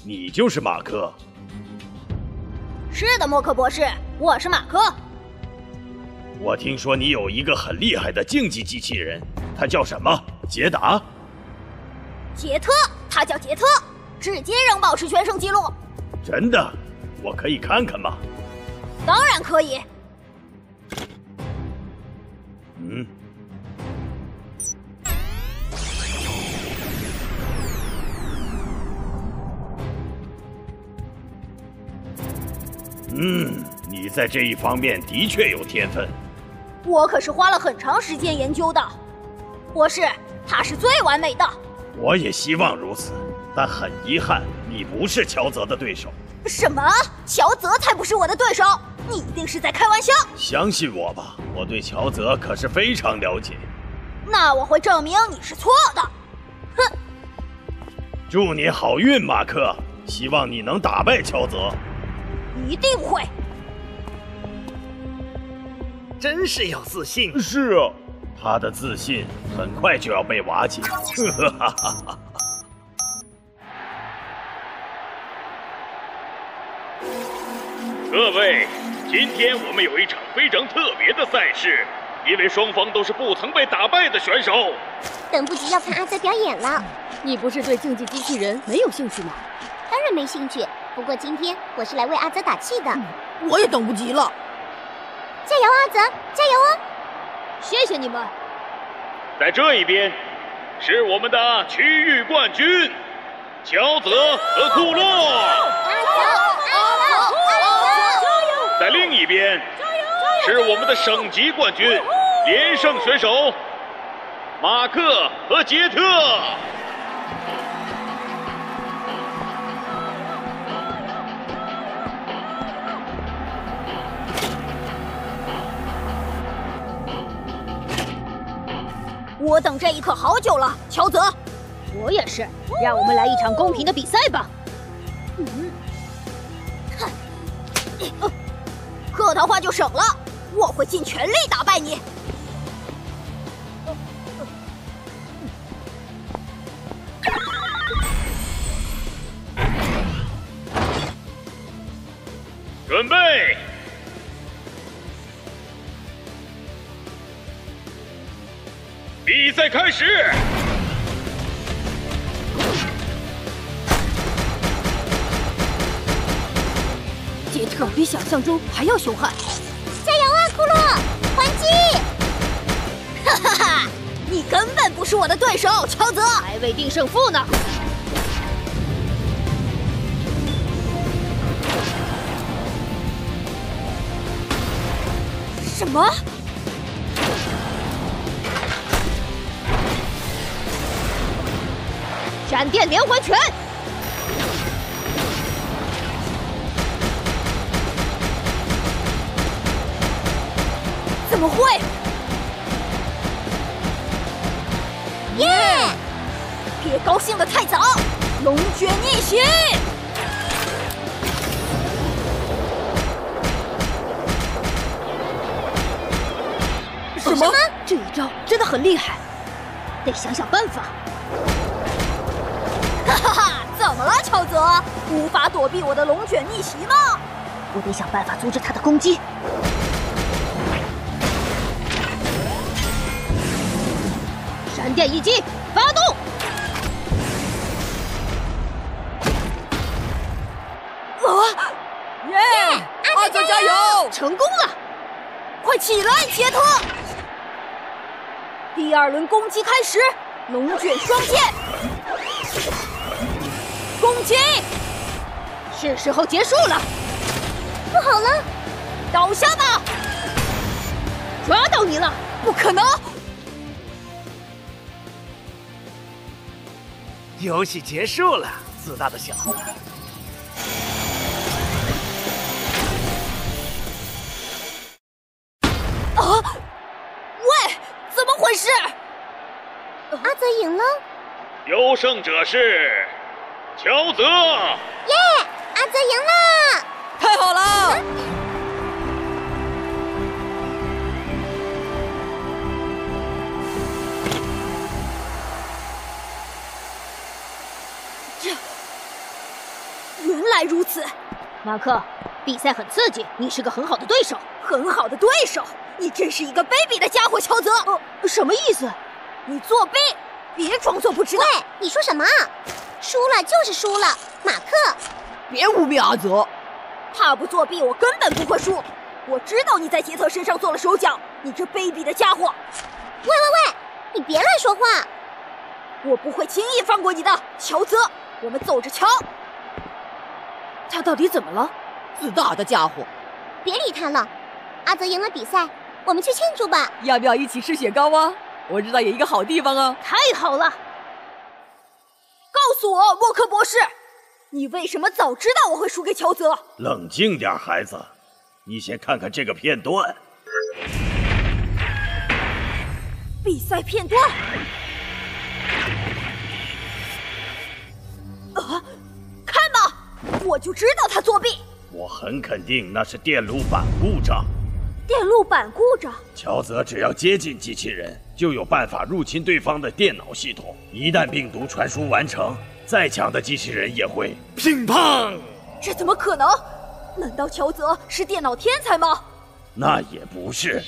你就是马克。 是的，默克博士，我是马克。 我听说你有一个很厉害的竞技机器人，他叫什么？捷达？ 杰特，他叫杰特，至今仍保持全胜纪录。 真的？我可以看看吗？ 当然可以。 你在这一方面的确有天分。 我可是花了很长时间研究的。博士，他是最完美的。 我也希望如此，但很遗憾，你不是乔泽的对手。 什么？乔泽才不是我的对手！你一定是在开玩笑。 相信我吧，我对乔泽可是非常了解。 那我会证明你是错的。哼！ 祝你好运，马克，希望你能打败乔泽。 一定会。 真是有自信。 是啊，他的自信很快就要被瓦解。 各位，今天我们有一场非常特别的赛事，因为双方都是不曾被打败的选手。 等不及要看阿泽表演了。 你不是对竞技机器人没有兴趣吗？ 当然没兴趣，不过今天我是来为阿泽打气的。 我也等不及了。 加油，阿泽，加油哦！ 谢谢你们。 在这一边是我们的区域冠军乔泽和库洛。 阿泽， 在另一边是我们的省级冠军连胜选手马克和杰特。 我等这一刻好久了，乔泽。 我也是，让我们来一场公平的比赛吧。 客套话就省了，我会尽全力打败你。 准备。比赛开始！ 杰特比想象中还要凶悍。 加油啊，库洛！还击！ 哈哈哈！你根本不是我的对手，乔泽。 还未定胜负呢。 什么？ 闪电连环拳！ 怎么会？ 耶！ 别高兴得太早，龙卷逆袭！ 什么？这一招真的很厉害，得想想办法。 哈哈哈！怎么了，乔泽？无法躲避我的龙卷逆袭吗？ 我得想办法阻止他的攻击。闪电一击，发动！ 耶！ 阿泽加油！成功了！ 快起来，杰特！第二轮攻击开始，龙卷双剑。攻击！ 是时候结束了。 不好了， 倒下吧！ 抓到你了！ 不可能！ 游戏结束了，自大的小子。 啊！喂，怎么回事？ 阿泽赢了。 优胜者是乔泽。 耶！阿泽赢了！ 太好了！ 马克，比赛很刺激，你是个很好的对手。 很好的对手？你真是一个卑鄙的家伙，乔泽！什么意思？你作弊！别装作不知道。 喂，你说什么？输了就是输了，马克。 别污蔑阿泽。他不作弊，我根本不会输。我知道你在杰特身上做了手脚，你这卑鄙的家伙！ 喂，你别乱说话。 我不会轻易放过你的，乔泽。我们走着瞧。他到底怎么了？ 自大的家伙！ 别理他了。阿泽赢了比赛，我们去庆祝吧。 要不要一起吃雪糕啊？我知道有一个好地方哦。 太好了！ 告诉我，默克博士，你为什么早知道我会输给乔泽？ 冷静点，孩子。你先看看这个片段。 比赛片段。看吧，我就知道他作弊。 我很肯定那是电路板故障。 电路板故障？ 乔泽只要接近机器人，就有办法入侵对方的电脑系统。一旦病毒传输完成，再强的机器人也会乒乓。 这怎么可能？难道乔泽是电脑天才吗？ 那也不是。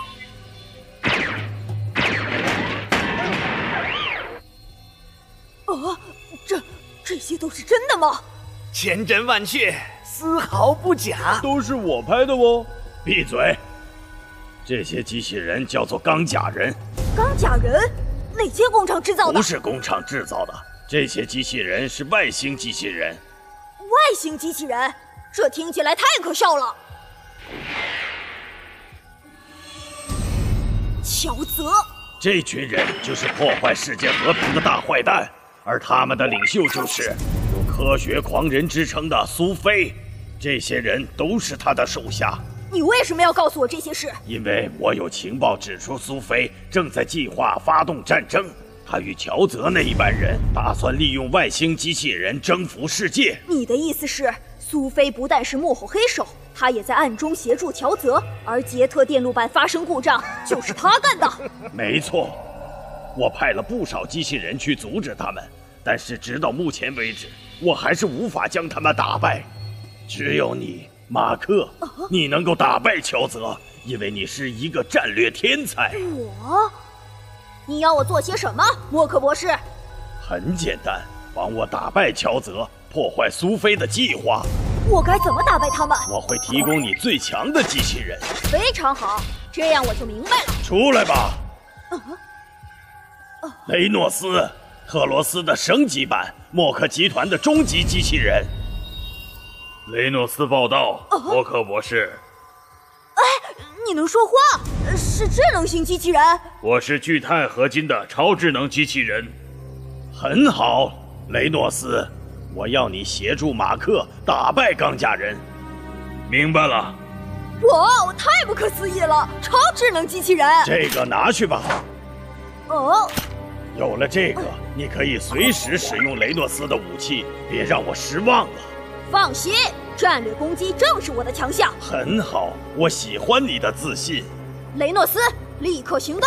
这些都是真的吗？ 千真万确，丝毫不假。 都是我拍的哦。闭嘴！这些机器人叫做钢甲人。 钢甲人？哪间工厂制造的？ 不是工厂制造的，这些机器人是外星机器人。 外星机器人？这听起来太可笑了。乔泽， 这群人就是破坏世界和平的大坏蛋，而他们的领袖就是有科学狂人之称的苏菲。这些人都是他的手下。 你为什么要告诉我这些事？ 因为我有情报指出，苏菲正在计划发动战争。他与乔泽那一班人打算利用外星机器人征服世界。 你的意思是，苏菲不但是幕后黑手，他也在暗中协助乔泽，而杰特电路板发生故障就是他干的。 没错，我派了不少机器人去阻止他们，但是直到目前为止，我还是无法将他们打败。只有你，马克，你能够打败乔泽，因为你是一个战略天才。 我？你要我做些什么，默克博士？ 很简单，帮我打败乔泽，破坏苏菲的计划。 我该怎么打败他们？ 我会提供你最强的机器人。 非常好，这样我就明白了。 出来吧。雷诺斯，特罗斯的升级版，默克集团的终极机器人。 雷诺斯报道，默克博士。 你能说话？是智能型机器人？ 我是聚碳合金的超智能机器人。 很好，雷诺斯，我要你协助马克打败钢甲人。 明白了。 哇，太不可思议了！超智能机器人。 这个拿去吧。 哦。 有了这个，你可以随时使用雷诺斯的武器，别让我失望了。 放心，战略攻击正是我的强项。 很好，我喜欢你的自信。 雷诺斯，立刻行动！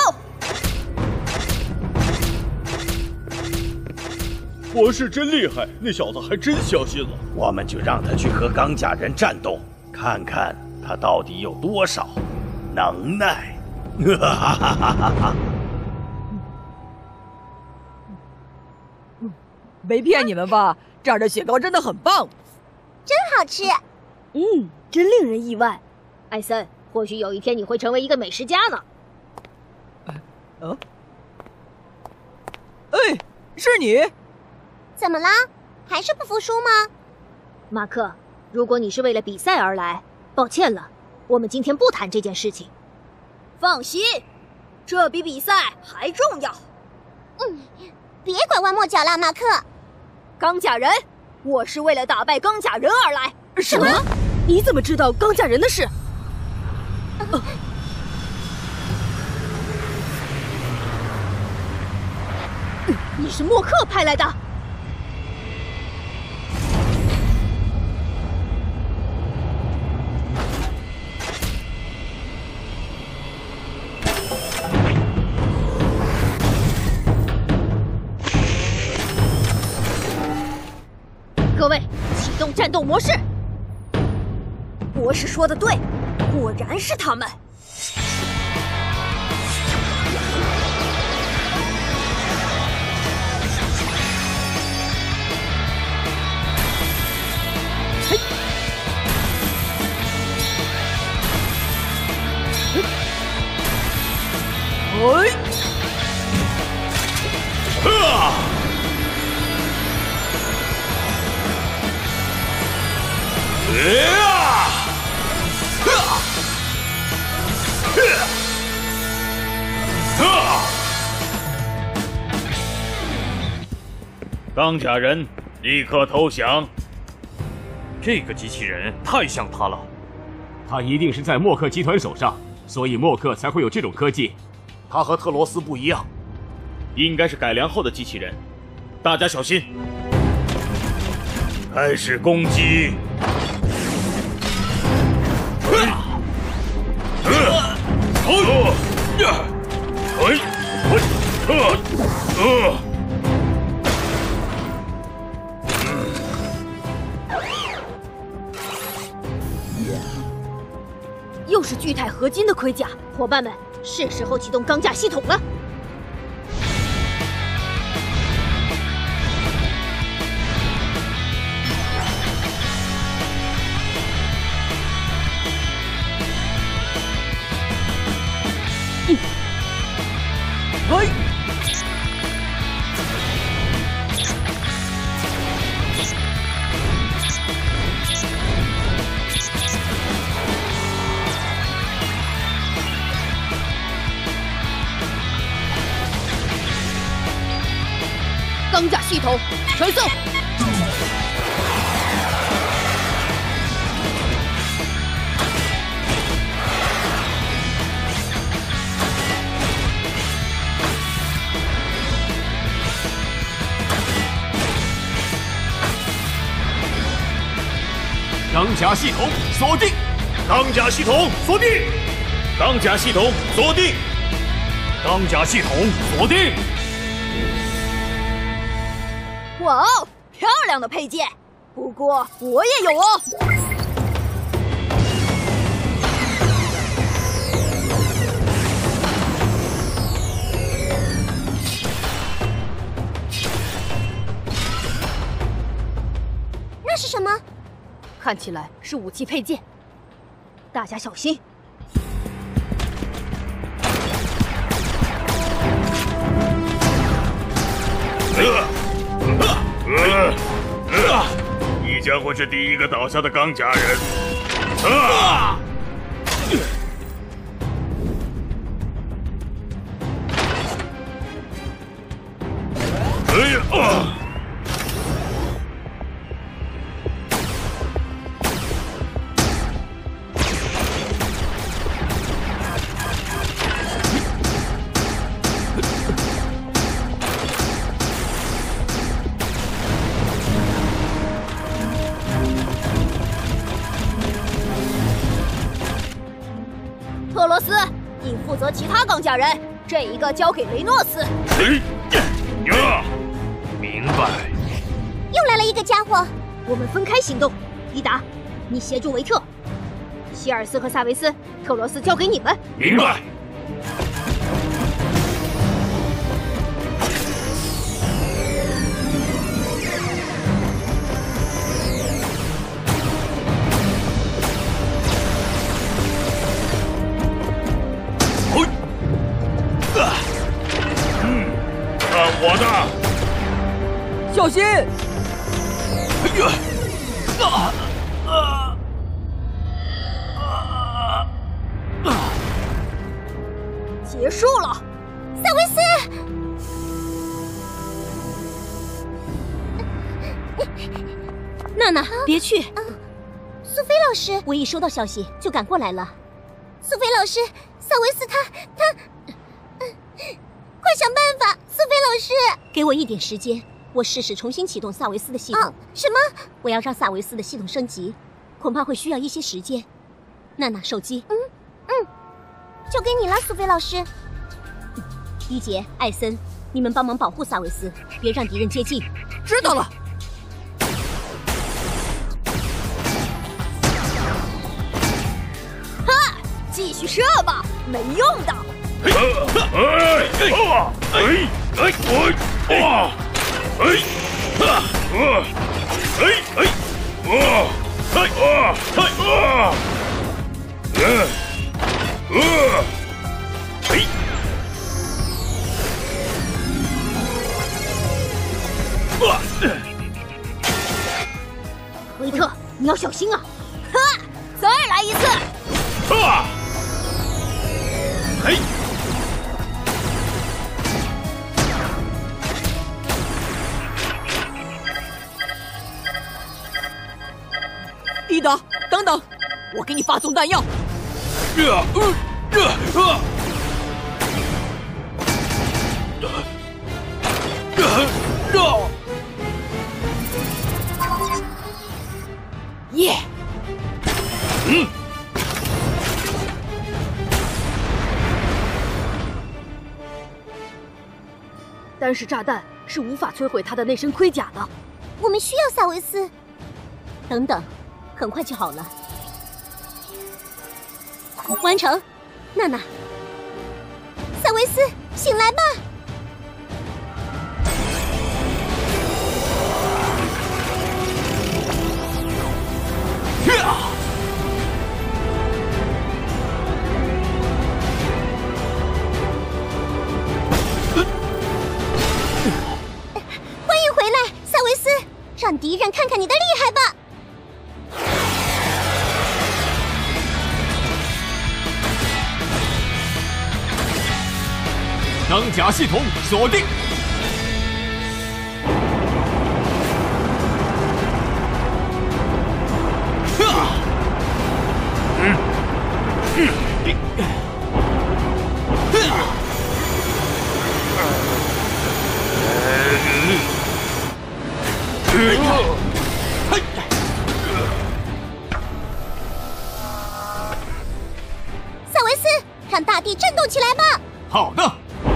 博士真厉害，那小子还真相信了。我们就让他去和钢甲人战斗，看看他到底有多少能耐。哈哈哈哈哈！ 没骗你们吧？这儿的雪糕真的很棒。 真好吃， 真令人意外。 艾森，或许有一天你会成为一个美食家呢。 是你？ 怎么啦？还是不服输吗？ 马克，如果你是为了比赛而来，抱歉了，我们今天不谈这件事情。 放心，这比比赛还重要。 别拐弯抹角了，马克。 钢甲人，我是为了打败钢甲人而来。 什么？你怎么知道钢甲人的事？ 你是默克派来的。各位，启动战斗模式。 博士说的对，果然是他们。 钢甲人，立刻投降！ 这个机器人太像他了， 他一定是在默克集团手上，所以默克才会有这种科技。 他和特罗斯不一样， 应该是改良后的机器人，大家小心！开始攻击！ 又是聚钛合金的盔甲，伙伴们，是时候启动钢架系统了。钢架系统传送。 钢甲系统锁定， 钢甲系统锁定，钢甲系统锁定， 钢甲系统锁定。 哇哦，漂亮的配件！不过我也有哦。 那是什么？ 看起来是武器配件，大家小心！ 你将会是第一个倒下的钢甲人。 特罗斯，你负责其他钢甲人，这一个交给雷诺斯。 明白。 又来了一个家伙， 我们分开行动。伊达，你协助维特；希尔斯和萨维斯，特罗斯交给你们。 明白。我的， 小心！ 结束了， 萨维斯。 娜娜，别去。 苏菲老师，我一收到消息就赶过来了。苏菲老师，萨维斯他，快想办法！苏菲老师，给我一点时间，我试试重新启动萨维斯的系统。什么？我要让萨维斯的系统升级，恐怕会需要一些时间。娜娜，手机。就给你了，苏菲老师。伊杰、艾森，你们帮忙保护萨维斯，别让敌人接近。 知道了。 继续射吧，没用的。 维特，你要小心啊！ 哈，再来一次！ 伊达，等等，我给你发送弹药。耶！ 单是炸弹是无法摧毁他的那身盔甲的。 我们需要萨维斯。等等，很快就好了。完成，娜娜，萨维斯，醒来吧！欢迎回来，萨维斯，让敌人看看你的厉害吧！ 钢甲系统锁定。 萨维斯，让大地震动起来吧！ 好的。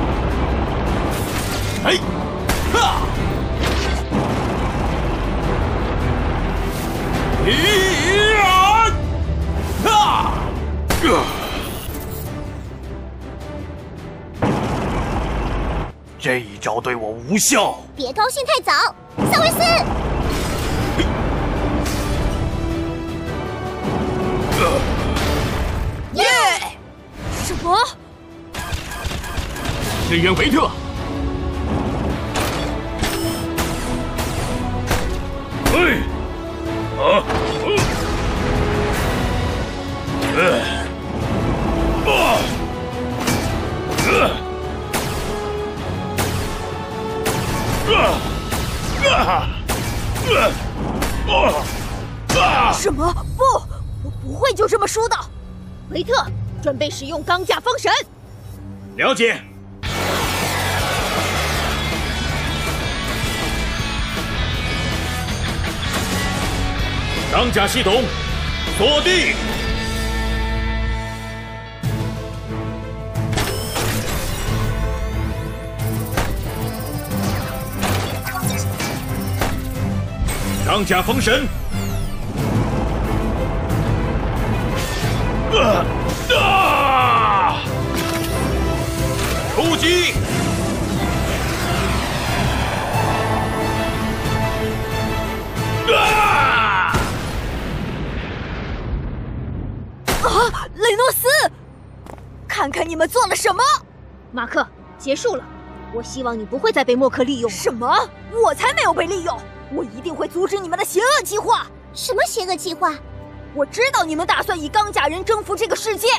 这一招对我无效。 别高兴太早，萨维斯。 耶！什么？ 支援维特。 什么？不，我不会就这么输的。 维特，准备使用钢架封神。 了解。钢甲系统锁定。钢甲封神。出击！ 雷诺斯，看看你们做了什么！ 马克，结束了。我希望你不会再被默克利用。 什么？我才没有被利用！我一定会阻止你们的邪恶计划。 什么邪恶计划？ 我知道你们打算以钢甲人征服这个世界。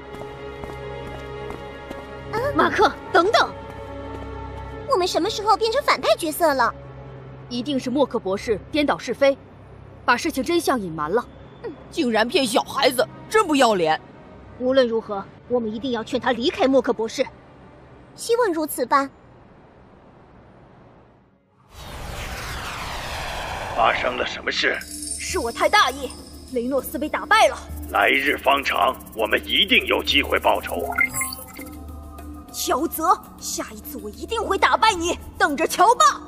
马克，等等！ 我们什么时候变成反派角色了？ 一定是默克博士颠倒是非，把事情真相隐瞒了。 竟然骗小孩子，真不要脸！ 无论如何，我们一定要劝他离开默克博士。 希望如此吧。 发生了什么事？ 是我太大意，雷诺斯被打败了。 来日方长，我们一定有机会报仇。 乔泽，下一次我一定会打败你，等着瞧吧！